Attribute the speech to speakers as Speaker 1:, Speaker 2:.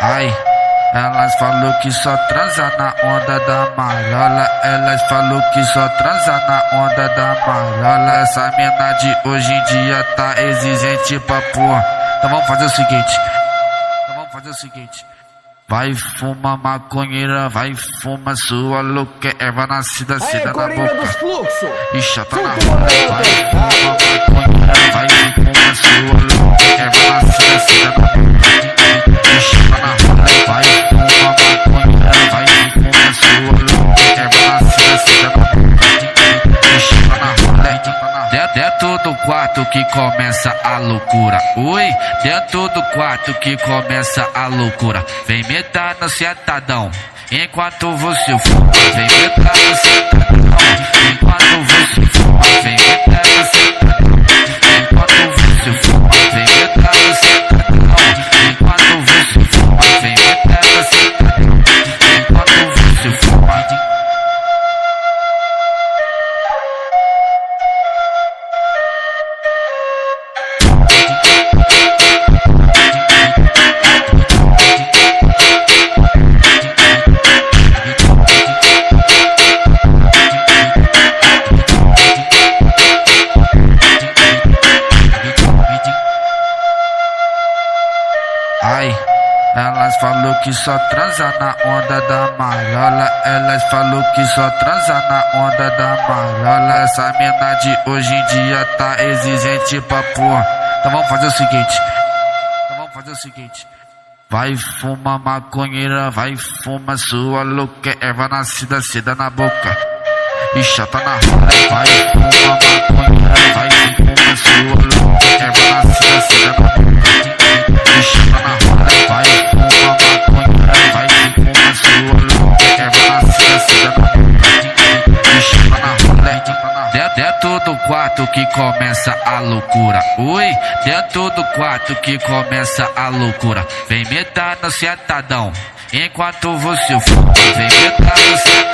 Speaker 1: Ai, elas falou que só transa na onda da marola. Elas falou que só transa na onda da marola. Essa mina de hoje em dia tá exigente pra porra. Então vamos fazer o seguinte. Vai fuma maconheira, vai fuma sua louca, erva nascida, cida na boca. E chata na roda. Vai fuma maconheira, vai fuma sua louca, erva nascida, cida na boca. E chata na roda. Vai fuma maconheira, vai fuma sua louca, erva nascida, cida na boca. E chata na roda. Dentro do quarto que começa a loucura. Ui, dentro do quarto que começa a loucura. Vem me dar no sentadão enquanto você fuma. Vem me dar no sentadão enquanto você fuma. Vem me dar no sentadão enquanto você fuma. Vem me dar no sentadão enquanto você fuma. Vem me dar no sentadão enquanto você fuma. Ai, elas falou que só transa na onda da marola. Elas falou que só transa na onda da marola. Essa mina de hoje em dia tá exigente pra porra. Então vamos fazer o seguinte. Vai fuma maconheira, vai fuma sua louca, erva nascida, cida na boca. E chata na roda. Vai fuma maconheira, vai fuma sua louca, erva nascida, cida na boca. E chata na roda. Vai fuma maconheira, vai fuma sua louca, erva nascida, cida na boca. E chata na roda. Dentro do quarto que começa a loucura. Ui, dentro do quarto que começa a loucura. Vem me dar no sentadão enquanto você fuma. Vem me dar no sentadão